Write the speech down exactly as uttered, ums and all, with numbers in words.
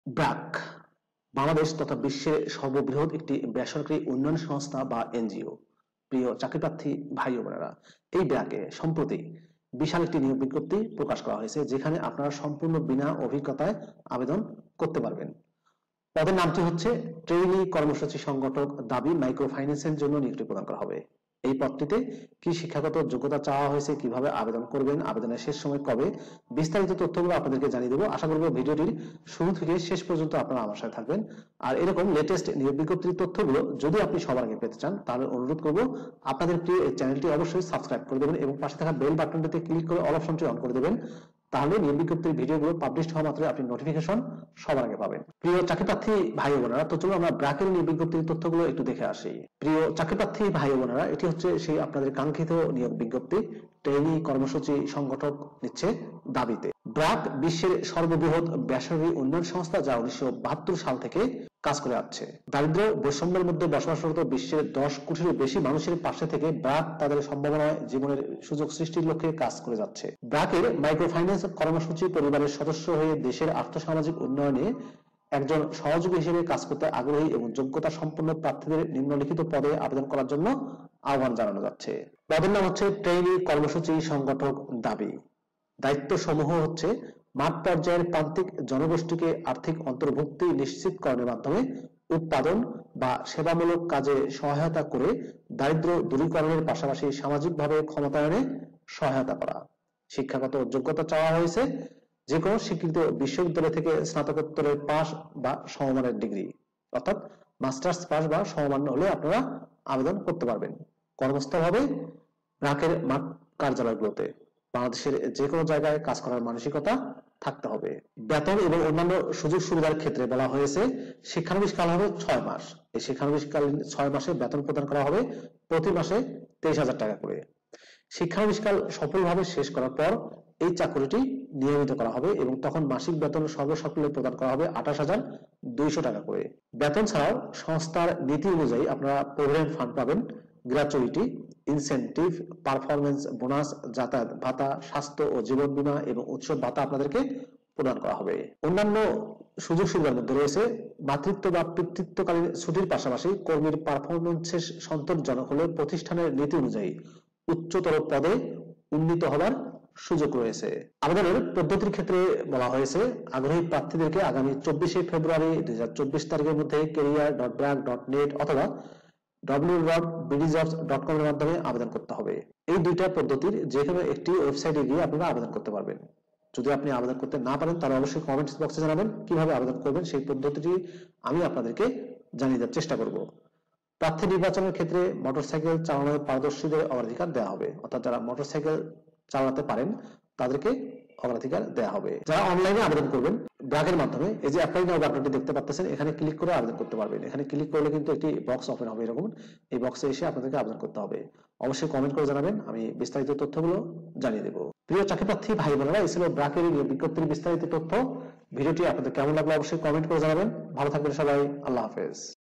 ব্র্যাক বাংলাদেশ তথা বিশ্বের সর্ববৃহৎ একটি বেসরকারি উন্নয়ন সংস্থা বা এনজিও। প্রিয় চাকরিপ্রার্থী ভাই ও বোনেরা, এই ব্র্যাকে সম্প্রতি বিশাল একটি নিয়োগ বিজ্ঞপ্তি প্রকাশ করা হয়েছে, যেখানে আপনারা সম্পূর্ণ বিনা অভিজ্ঞতায় আবেদন করতে পারবেন। পদের নামটি হচ্ছে ট্রেইনি কর্মসূচি সংগঠক দাবি মাইক্রো ফাইন্যান্সের জন্য নিয়োগটি প্রদান করা হবে। এই পদটিতে কি শিক্ষাগত যোগ্যতা চাওয়া হয়েছে, কিভাবে আবেদন করবেন, আবেদনের শেষ সময় কবে, বিস্তারিত তথ্যগুলো আপনাদেরকে জানিয়ে দেবো। আশা করব ভিডিওটির শুরু থেকে শেষ পর্যন্ত আপনারা আমার সাথে থাকবেন। আর এরকম লেটেস্ট নিয়োগ বিজ্ঞপ্তির তথ্যগুলো যদি আপনি সবার আগে পেতে চান, তাহলে অনুরোধ করব আপনাদের প্রিয় এই চ্যানেলটি অবশ্যই সাবস্ক্রাইব করে দেবেন এবং পাশে থাকা বেল বাটনটিতে ক্লিক করে অল অপশনটি অন করে দেবেন। তাহলে নিয়োগ বিজ্ঞপ্তির ভিডিওগুলো পাবলিশ হওয়া মাত্রই আপনি নোটিফিকেশন সবার আগে পাবেন। প্রিয় চাকরিপ্রার্থী ভাই ও বোনেরা, তো চলুন আমরা ব্র্যাকের নিয়োগ বিজ্ঞপ্তির তথ্যগুলো একটু দেখে আসি। প্রিয় চাকরিপ্রার্থী ভাই ও বোনেরা, এটি হচ্ছে সেই আপনাদের কাঙ্ক্ষিত নিয়োগ বিজ্ঞপ্তি। ট্রেইনি কর্মসূচি সংগঠক নিচ্ছে দাবিতে। ব্র্যাক বিশ্বের সর্ববৃহৎ বেসরকারি উন্নয়ন সংস্থা, যা উনিশশো বাহাত্তর সাল থেকে কাজ করে আসছে। দারিদ্র্য বৈষম্যের মধ্যে বসবাসরত বিশ্বের দশ কোটিরও বেশি মানুষের পাশে থেকে ব্র্যাক তাদের সম্ভাবনায় জীবনের সুযোগ সৃষ্টির লক্ষ্যে কাজ করে যাচ্ছে। ব্র্যাকের মাইক্রো ফাইন্যান্স কর্মসূচি পরিবারের সদস্য হয়ে দেশের আর্থসামাজিক উন্নয়নে একজন সহযোগী হিসেবে কাজ করতে আগ্রহী এবং যোগ্যতা সম্পন্ন প্রার্থীদের নিম্নলিখিত পদে আবেদন করার জন্য আহ্বান জানানো যাচ্ছে। পদের নাম হচ্ছে ট্রেইনি কর্মসূচি সংগঠক দাবি। দায়িত্ব সমূহ হচ্ছে মাঠ পর্যায়ের প্রান্তিক জনগোষ্ঠীকে আর্থিক অন্তর্ভুক্তি নিশ্চিতকরণের মাধ্যমে উৎপাদন বা সেবামূলক কাজে সহায়তা করে দারিদ্র্য দূরীকরণের পাশাপাশি সামাজিকভাবে ক্ষমতায়নে সহায়তা করা। শিক্ষাগত যোগ্যতা চাওয়া হয়েছে যে কোনো স্বীকৃত বিশ্ববিদ্যালয় থেকে স্নাতকোত্তরের পাস বা সমমানের ডিগ্রি, অর্থাৎ মাস্টার্স পাস বা সমমান হলে আপনারা আবেদন করতে পারবেন। কর্মস্থল হবে ব্র্যাকের মাঠ কার্যালয়গুলোতে। বাংলাদেশের যে কোনো জায়গায় কাজ করার মানসিকতা থাকতে হবে। বেতন এবং অন্যান্য সুযোগ সুবিধার ক্ষেত্রে বলা হয়েছে শিক্ষানবিশকাল হবে ছয় মাস। এই শিক্ষানবিশকালীন ছয় মাসে বেতন প্রদান করা হবে প্রতি মাসে তেইশ হাজার টাকা করে। শিক্ষানবিশকাল সফলভাবে শেষ করার পর এই চাকরিটি নিয়মিত করা হবে এবং তখন মাসিক বেতন সর্বসকলে প্রদান করা হবে আঠাশ হাজার দুইশো টাকা করে। বেতন ছাড়াও সংস্থার নীতি অনুযায়ী আপনারা প্রভিডেন্ট ফান্ড পাবেন, গ্র্যাচুইটি, ইনসেনটিভ, পারফরমেন্স বোনাস, যাতায়াত ভাতা, স্বাস্থ্য ও জীবন বীমা এবং উৎসব ভাতা আপনাদেরকে প্রদান করা হবে। অন্যান্য সুযোগ সুবিধার মধ্যে রয়েছে মাতৃত্ব বা পিতৃত্বকালীন ছুটির পাশাপাশি কর্মীর পারফরমেন্সের সন্তোষজনক হলে প্রতিষ্ঠানের নীতি অনুযায়ী উচ্চতর পদে উন্নীত হবার সুযোগ রয়েছে। আবেদনের পদ্ধতির ক্ষেত্রে বলা হয়েছে আগ্রহী প্রার্থীদেরকে আগামী চব্বিশে ফেব্রুয়ারি দুই হাজার চব্বিশ তারিখের মধ্যে career dot BRAC dot net অথবা W W W dot bdjobs dot com এর মাধ্যমে আবেদন করতে হবে। এই দুইটা পদ্ধতির যে কোনো একটি ওয়েবসাইটে গিয়ে আপনারা আবেদন করতে পারবেন। যদি আপনি আবেদন করতে না পারেন তাহলে অবশ্যই কমেন্টস বক্সে জানাবেন কিভাবে আবেদন করবেন। সেই পদ্ধতিটি আমি আপনাদেরকে জানিয়ে দেওয়ার চেষ্টা করব। প্রার্থী নির্বাচনের ক্ষেত্রে মোটরসাইকেল চালানোর পারদর্শীদের অগ্রাধিকার দেওয়া হবে, অর্থাৎ যারা মোটরসাইকেল চালাতে পারেন তাদেরকে অগ্রাধিকার দেওয়া হবে। যারা অনলাইনে আবেদন করবেন ব্র্যাকের মাধ্যমে, এই যে অ্যাপ্লাই নাও বাটনটি দেখতে পাচ্ছেন, এখানে ক্লিক করে আবেদন করতে পারবেন। এখানে ক্লিক করলে কিন্তু একটি বক্স ওপেন হবে, এরকম এই বক্সে এসে আপনাদেরকে আবেদন করতে হবে। অবশ্যই কমেন্ট করে জানাবেন, আমি বিস্তারিত তথ্যগুলো জানিয়ে দেবো। প্রিয় চাকরিপ্রার্থী ভাই বোনেরা, এই ছিল ব্র্যাকের বিজ্ঞপ্তির বিস্তারিত তথ্য। ভিডিওটি আপনাদের কেমন লাগলো অবশ্যই কমেন্ট করে জানাবেন। ভালো থাকবেন সবাই, আল্লাহ হাফেজ।